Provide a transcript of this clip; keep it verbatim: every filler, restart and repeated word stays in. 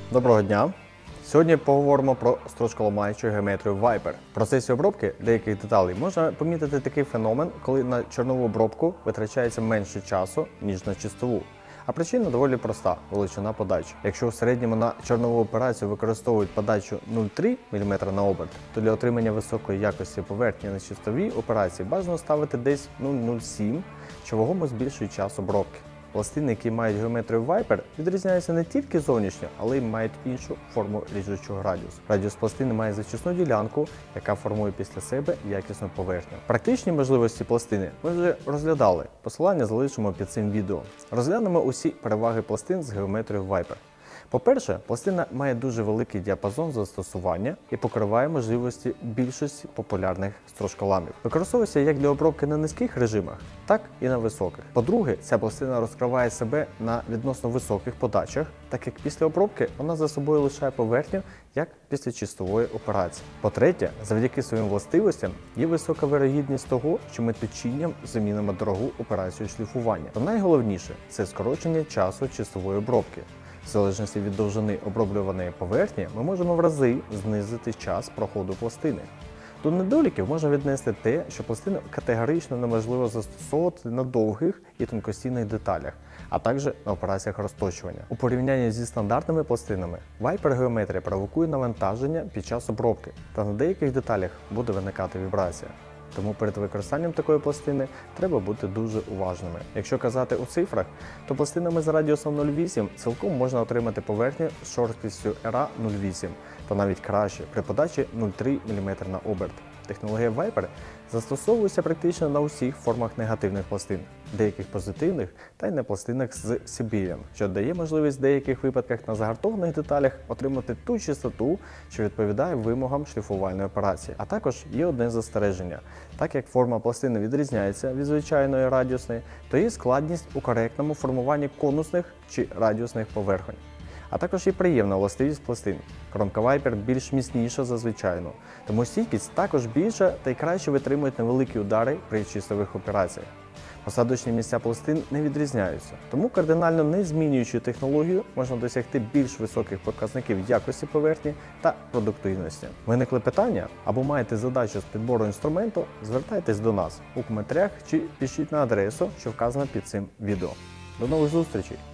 Доброго дня! Сьогодні поговоримо про строчколамаючу геометрію Viper. В процесі обробки деяких деталей можна помітити такий феномен, коли на чорнову обробку витрачається менше часу, ніж на чистову. А причина доволі проста – величина подачі. Якщо в середньому на чорнову операцію використовують подачу нуль цілих три міліметра на оберт, то для отримання високої якості поверхні на чистовій операції бажано ставити десь нуль цілих нуль сім, що вагомо збільшує час обробки. Пластини, які мають геометрію Viper, відрізняються не тільки зовнішньо, але й мають іншу форму ріжучого радіусу. Радіус пластини має зачисну ділянку, яка формує після себе якісну поверхню. Практичні можливості пластини ми вже розглядали. Посилання залишимо під цим відео. Розглянемо усі переваги пластин з геометрією Viper. По-перше, пластина має дуже великий діапазон застосування і покриває можливості більшості популярних строчколамів. Використовується як для обробки на низьких режимах, так і на високих. По-друге, ця пластина розкриває себе на відносно високих подачах, так як після обробки вона за собою лишає поверхню, як після чистової операції. По-третє, завдяки своїм властивостям є висока вирогідність того, що ми підчинням замінимо дорогу операцію шліфування. Та найголовніше – це скорочення часу чистової обробки. В залежності від довжини оброблюваної поверхні ми можемо в рази знизити час проходу пластини. До недоліків можна віднести те, що пластину категорично неможливо застосовувати на довгих і тонкостійних деталях, а також на операціях розточування. У порівнянні зі стандартними пластинами, Viper геометрія провокує навантаження під час обробки, та на деяких деталях буде виникати вібрація. Тому перед використанням такої пластини треба бути дуже уважними. Якщо казати у цифрах, то пластинами з радіусом нуль цілих вісім цілком можна отримати поверхню з шорсткістю ар нуль цілих вісім, та навіть краще при подачі нуль цілих три міліметра на оберт. Технологія Viper застосовується практично на усіх формах негативних пластин, деяких позитивних та й на пластинах з Siberian, що дає можливість в деяких випадках на загартованих деталях отримати ту чистоту, що відповідає вимогам шліфувальної операції. А також є одне застереження. Так як форма пластини відрізняється від звичайної радіусної, то є складність у коректному формуванні конусних чи радіусних поверхонь. А також є приємна властивість пластин. Кромка Viper більш міцніша за звичайну, тому стійкість також більша та й краще витримують невеликі удари при чистових операціях. Посадочні місця пластин не відрізняються, тому кардинально не змінюючи технологію, можна досягти більш високих показників якості поверхні та продуктивності. Виникли питання або маєте задачу з підбору інструменту, звертайтесь до нас у коментарях чи пишіть на адресу, що вказана під цим відео. До нових зустрічей!